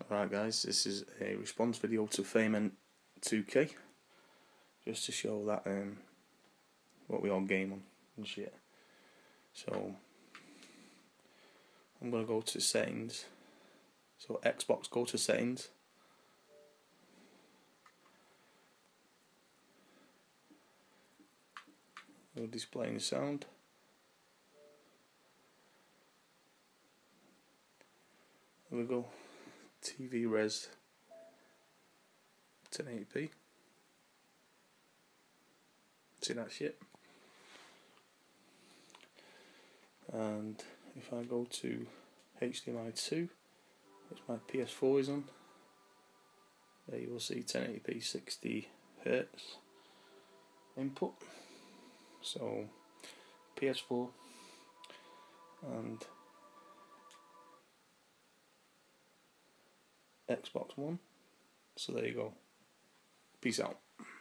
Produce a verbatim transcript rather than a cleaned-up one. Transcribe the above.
Right guys, this is a response video to Fame two K, just to show that um, what we all game on and shit. So I'm gonna go to settings. So Xbox, go to settings. We're displaying sound. There we go. T V res ten eighty p. See that shit? And if I go to H D M I two, which my P S four is on, there you will see ten eighty p sixty hertz input. So P S four and Xbox One. So there you go. Peace out.